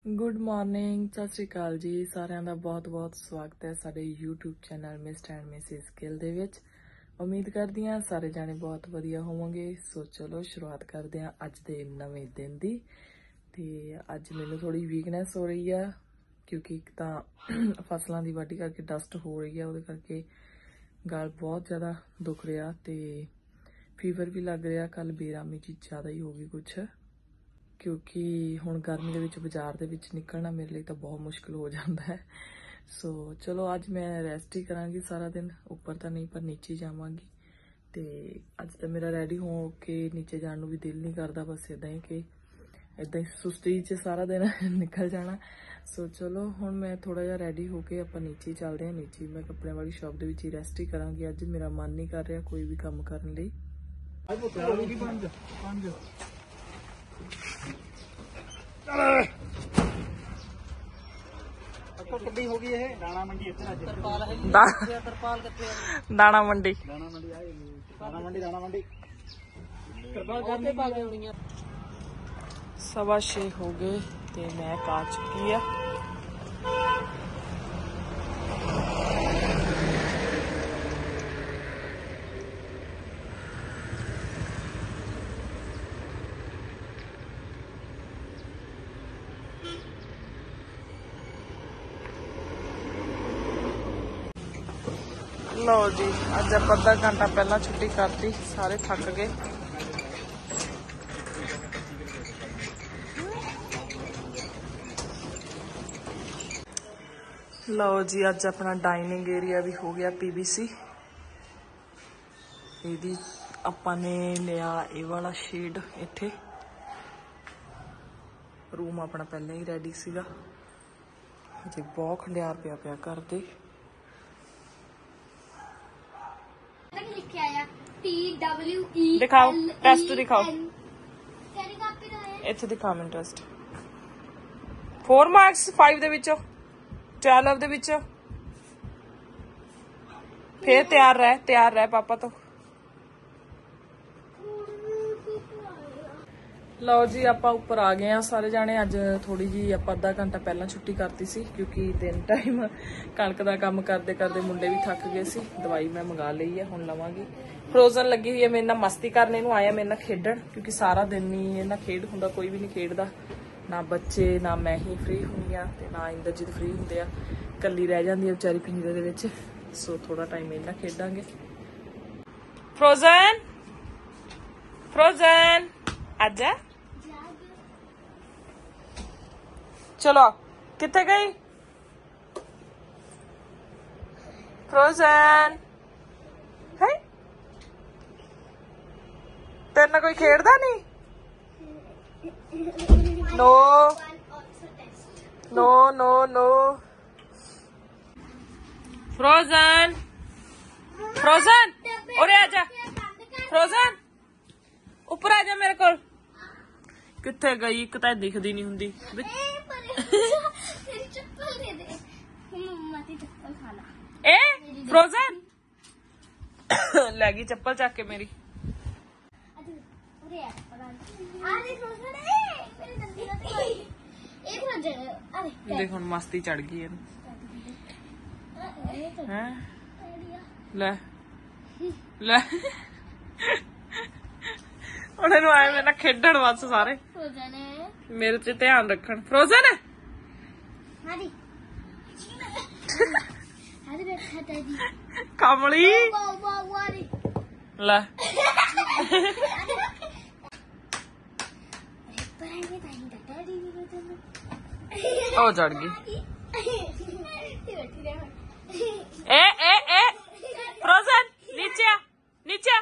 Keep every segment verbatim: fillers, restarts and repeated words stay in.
Good morning, सत श्री अकाल जी। सारिਆਂ ਦਾ बहुत बहुत स्वागत है ਸਾਡੇ YouTube channel Mr and Mrs Gill ਦੇ ਵਿੱਚ। उम्मीद करदी ਹਾਂ ਸਾਰੇ ਜਾਣੇ ਬਹੁਤ ਵਧੀਆ ਹੋਵੋਗੇ। ਸੋ ਚਲੋ ਸ਼ੁਰੂਆਤ ਕਰਦੇ ਹਾਂ ਅੱਜ ਦੇ ਨਵੇਂ ਦਿਨ ਦੀ। ਤੇ ਅੱਜ ਮੈਨੂੰ ਥੋੜੀ ਵੀਕਨੈਸ ਹੋ ਰਹੀ ਆ ਕਿਉਂਕਿ ਇੱਕ ਤਾਂ ਫਸਲਾਂ ਦੀ ਵਾਢੀ ਕਰਕੇ ਡਸਟ ਹੋ ਰਹੀ ਆ, ਉਹਦੇ ਕਰਕੇ ਗਲ ਬਹੁਤ ਜ਼ਿਆਦਾ ਦੁਖ ਰਿਹਾ ਤੇ ਫੀਵਰ ਵੀ ਲੱਗ ਰਿਹਾ। ਕੱਲ ਬੇਰਾਮੀ ਜੀ ਜ਼ਿਆਦਾ ਹੀ ਹੋ ਗਈ ਕੁਛ, क्योंकि हुण गर्मी दे विच बाजार दे विच निकलना मेरे लिए तो बहुत मुश्किल हो जाता है। सो चलो अज मैं रेस्ट ही करांगी सारा दिन, ऊपर तो नहीं पर नीचे जावांगी। तो अज तो मेरा रेडी हो के नीचे जाने को भी दिल नहीं करता, बस इदा ही कि इदा ही सुस्ती च सारा दिन निकल जाना। सो चलो हुण मैं थोड़ा जिहा रेडी होके आपां नीचे चलते हैं। नीचे मैं कपड़े वाली शॉप दे विच ही रेस्ट ही करांगी। अज मेरा मन नहीं कर रहा कोई भी काम करने लई। हो गई है दाना मंडी दाना मंडी दाना मंडी दाना मंडी दाना मंडी सवा छे हो गए ते मैं आ चुकी है। लो जी अज आप अद्धा घंटा पहला छुट्टी करती, सारे थक गए। लो जी अज अपना डाइनिंग एरिया भी हो गया पीबीसी। यदि आपां ने लिया ये वाला शेड, इत्थे रूम अपना पहले ही रेडी सीगा। अजे बहुत खंडियार पिया पिया करते। दिखाओ टेस्ट दिखाओ, इत्थे दिखा मैं टेस्ट। फोर मार्क्स फाइव दे विचों ट्वेल्व दे विचों। फिर तैयार रह तैयार रह पापा तो। लो जी आप उपर आ गए हैं सारे जाने। अज थोड़ी जी आप अद्धा घंटा पहला छुट्टी करती सी क्योंकि तीन टाइम कणक का काम करते करते मुंडे भी थक गए सी। दवाई मैं मंगा ली है, हुण लवांगी। फ्रोजन लगी हुई है मेरे नाल मस्ती करने, नूं आया मेरे नाल खेडण क्योंकि सारा दिन नहीं इन्ना खेड हुंदा, कोई भी नहीं खेडदा, ना बच्चे ना मैं ही फ्री हुंदी आ ते ना इंद्रजीत फ्री हुंदे आ। कल्ली रह जांदी है बेचारी पिंजरे दे विच। सो थोड़ा टाइम इन्ना खेडांगे। फ्रोजन फ्रोजन आजा चलो। किथे गई फ्रोजन? है तेरे ना कोई खेड़दा नहीं? No no no no. Frozen frozen उरे आजा। फ्रोजन ऊपर आजा मेरे को। किथे गई? एक तो दिखदी नहीं हुंदी। ए फ्रोजन लैगी चप्पल चक के मेरी। देखो मस्ती चढ़ गई है। ले ले उन्हें आए मेरे नाल खेडण बस सारे मेरे च ध्यान रखन। फ्रोजन कमली ले ओ चढ़ गई। ए ए ए फ्रोजन नीचे आ नीचे।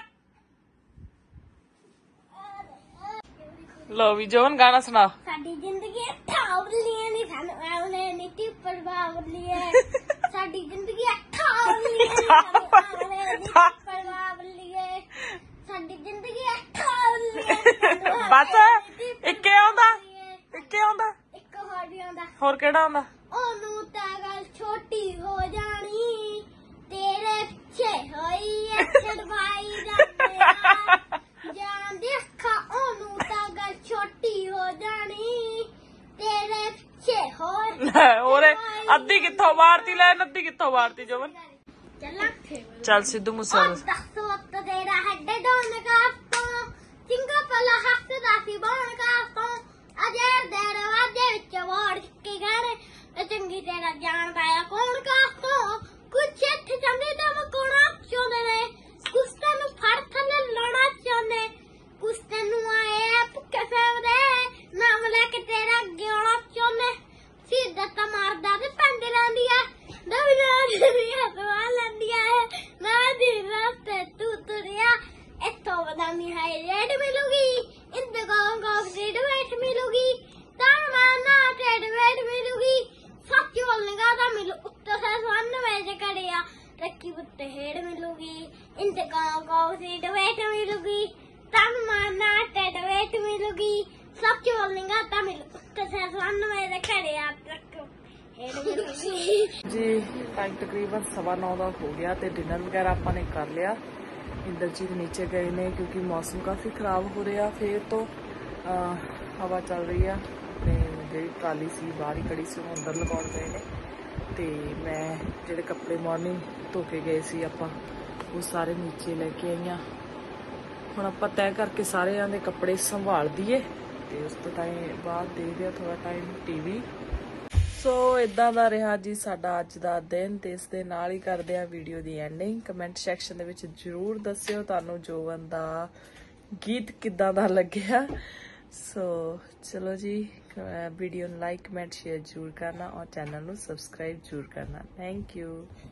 लो भी जोन गाना सुनाओ। साडी जिंदगी अठावलियां नहीं थानू आवने नीति प्रभाव लिए। साडी जिंदगी अठावलियां नहीं प्रभाव लिए। साडी जिंदगी अठावलियां बस इक्के आंदा इक्के आंदा एक होर भी आंदा। होर केड़ा आंदा? ओनू ता गल छोटी हो जानी तेरे पिछे होई है चढ़वाई जाते जान दे अखा। ओनू ता गल छोटी हो जानी तेरे पिछे ਕਿੱਥੋਂ ਵਾਰਤੀ ਲੈ ਨੱਦੀ ਕਿੱਥੋਂ ਵਾਰਤੀ ਜਵਨ ਚੱਲਾਂ ਚੱਲ ਸਿੱਧੂ ਮੂਸੇਵਾਲਾ ਦੱਸ ਵਕਤ ਤੇਰਾ ਹੱਡੇ ਡੋਨ ਕਾਪੋਂ ਚਿੰਗਾ ਪਲਾ ਹੱਸਦਾ ਸੀ ਬਣ ਕਾਪੋਂ ਅਜੇ ਦੇ ਦਰਵਾਜ਼ੇ ਵਿੱਚ ਵੜ ਕੇ ਗਏ ਤੇ ਚੰਗੀ ਤੇਰਾ ਜਾਣਦਾ ਆ ਕੌਣ ਕਾਪੋਂ ਕੁਛ ਇੱਥੇ ਜਾਂਦੇ ਤਾਂ ਮਕੋਣਾ ਚਾਹੁੰਦੇ ਨੇ ਕੁਛ ਤੈਨੂੰ ਫੜ ਥੱਲੇ ਲਾਉਣਾ ਚਾਹੁੰਦੇ ਕੁਛ ਤੈਨੂੰ ਆਏ ਭੁੱਖੇ ਫੇਵਦੇ ਨਾਮ ਲੈ ਕੇ ਤੇਰਾ ਅੱਗੇ ਆਉਣਾ ਚਾਹੁੰਦੇ ਸਿੱਧਾ ਤਾਂ ਮਾਰਦਾ ਤੇ ਪੈਂਦੇ ਰਹਿੰਦੀ ਆ ਨਵੀਂ ਨਵੀਂ ਹੱਥਾਂ ਲੈਂਦੀ ਆ ਨਾ ਦੀ ਰਸਤੇ ਤੂੰ ਤੁਰਿਆ ਇੱਥੋਂ ਬਦਾਮੀ ਹੈ ਰੇਡ ਮਿਲੂਗੀ ਇੰਦਗਾਂ ਗਾਂ ਰੇਡ ਵੇਟ ਮਿਲੂਗੀ ਤਾਂ ਮਾਨਾ ਰੇਡ ਵੇਟ ਮਿਲੂਗੀ ਸੱਚ ਬੋਲੇਗਾ ਤਾਂ ਮਿਲੂ ਉੱਤੇ ਸੇ ਸਵਨ ਵੇਜ ਕੜਿਆ ਰੱਖੀ ਉੱਤੇ ਹੇੜ ਮਿਲੂਗੀ ਇੰਦਗਾਂ ਗਾਂ ਰੇਡ ਵੇਟ ਮਿਲੂਗੀ ਤਾਂ ਮਾਨਾ ਰੇਡ ਵੇਟ ਮਿਲੂਗੀ ਸੱਚ ਬੋਲੇਗਾ ਤਾਂ ਮਿਲੂ ਉੱਤੇ ਸੇ ਸਵਨ ਵੇਜ ਕੜਿਆ ਹੇੜ ਮਿਲੂਗੀ ਜੀ ਟਾਈਮ ਤਕਰੀਬਨ ਸਵਾ ਨੌ ਦਾ ਹੋ ਗਿਆ ਤੇ ਡਿਨਰ ਵਗੈਰਾ ਆਪਾਂ ਨੇ ਕਰ ਲਿਆ ਇੰਦਰਜੀਤ ਨੀਚੇ ਗਏ ਨੇ ਕਿਉਂਕਿ ਮੌਸਮ ਕਾਫੀ ਖਰਾਬ ਹੋ ਰਿਹਾ ਫੇਰ ਤੋਂ ਹਵਾ ਚੱਲ ਰਹੀ ਆ ਤੇ ਜਿਹੜੀ ਟਰਾਲੀ ਸੀ ਬਾਹਰ ਹੀ ਖੜੀ ਸੀ ਉਹ ਅੰਦਰ ਲਗਾਉਣ ਗਏ ਨੇ ਤੇ ਮੈਂ ਜਿਹੜੇ ਕੱਪੜੇ ਮਾਰਨਿੰਗ ਧੋ ਕੇ ਗਏ ਸੀ ਆਪਾਂ ਉਹ ਸਾਰੇ ਨੀਚੇ ਲੈ ਕੇ ਆਈਆਂ ਹੁਣ ਆਪਾਂ ਤੈਅ ਕਰਕੇ ਸਾਰਿਆਂ ਦੇ ਕੱਪੜੇ ਸੰਭਾਲ ਦਈਏ ਤੇ ਉਸ ਤੋਂ ਟਾਈਮ ਬਾਅਦ ਦੇਖਦੇ ਆ ਥੋੜਾ ਟਾਈਮ ਟੀਵੀ ਸੋ ਇਦਾਂ ਦਾ ਰਿਹਾ ਜੀ ਸਾਡਾ ਅੱਜ ਦਾ ਦਿਨ ਤੇ ਇਸ ਦੇ ਨਾਲ ਹੀ ਕਰਦੇ ਆ ਵੀਡੀਓ ਦੀ ਐਂਡਿੰਗ ਕਮੈਂਟ ਸੈਕਸ਼ਨ ਦੇ ਵਿੱਚ ਜਰੂਰ ਦੱਸਿਓ ਤੁਹਾਨੂੰ ਜੋਵਨ ਦਾ ਗੀਤ ਕਿੱਦਾਂ ਦਾ ਲੱਗਿਆ ਸੋ ਚਲੋ ਜੀ ਵੀਡੀਓ ਨੂੰ ਲਾਈਕ ਕਮੈਂਟ ਸ਼ੇਅਰ ਜਰੂਰ ਕਰਨਾ ਔਰ ਚੈਨਲ ਨੂੰ ਸਬਸਕ੍ਰਾਈਬ ਜਰੂਰ ਕਰਨਾ ਥੈਂਕ ਯੂ